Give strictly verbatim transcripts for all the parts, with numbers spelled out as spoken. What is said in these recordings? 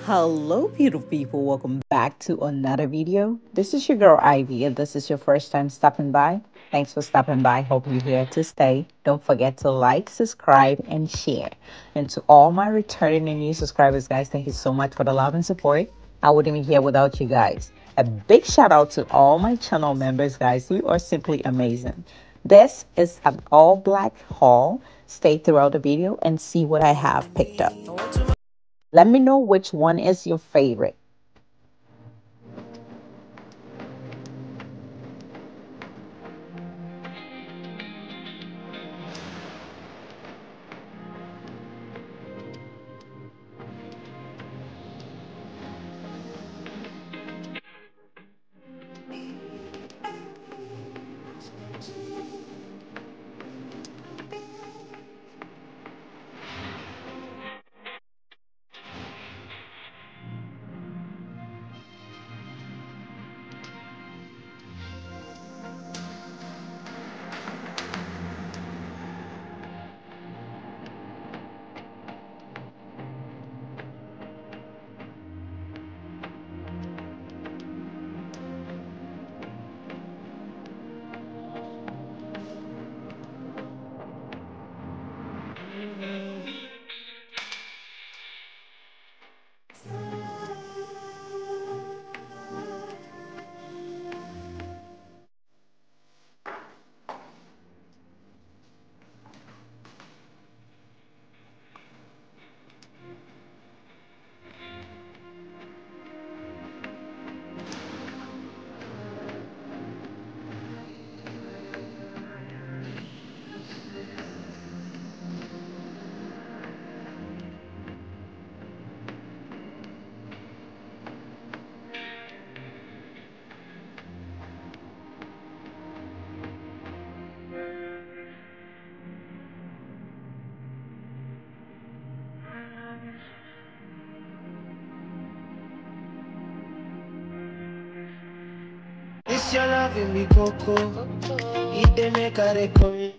Hello, beautiful people. Welcome back to another video. This is your girl Ivy. If this is your first time stopping by, thanks for stopping by. Hope you're here to stay. Don't forget to like, subscribe, and share. And to all my returning and new subscribers, guys, thank you so much for the love and support. I wouldn't be here without you guys. A big shout out to all my channel members, guys. You are simply amazing. This is an all black haul. Stay throughout the video and see what I have picked up. Let me know which one is your favorite. It's your loving me, Coco. It dey make a record.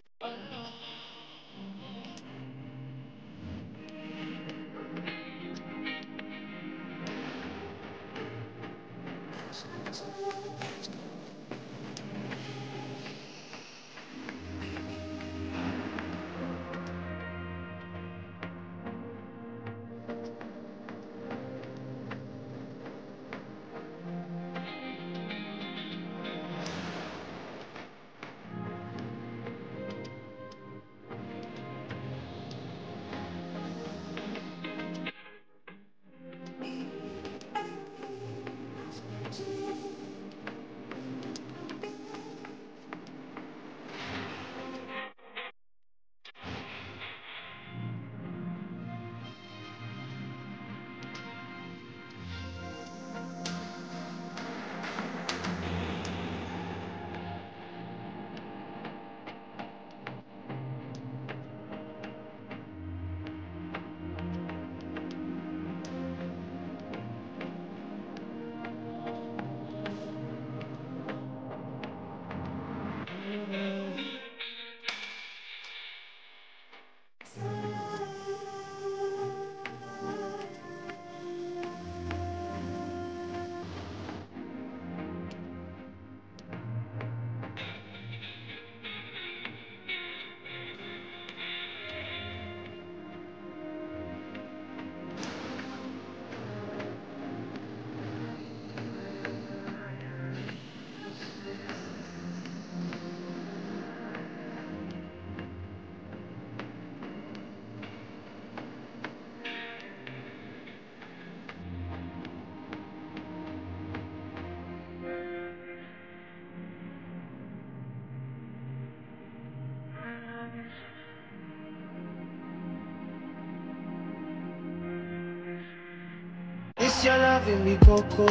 It's your loving me, Coco.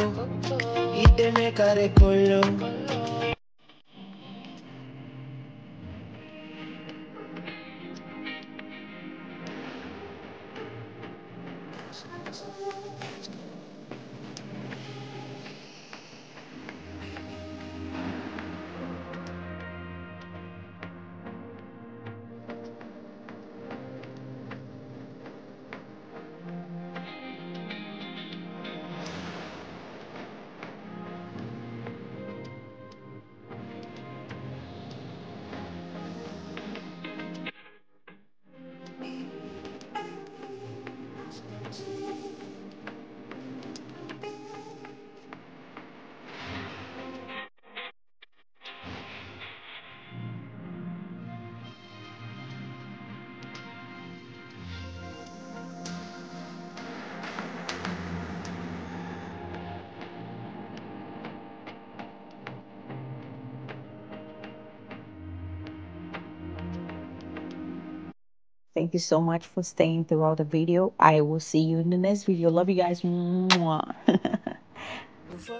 It dey make a record. Thank you so much for staying throughout the video. I will see you in the next video. Love you guys. Mwah.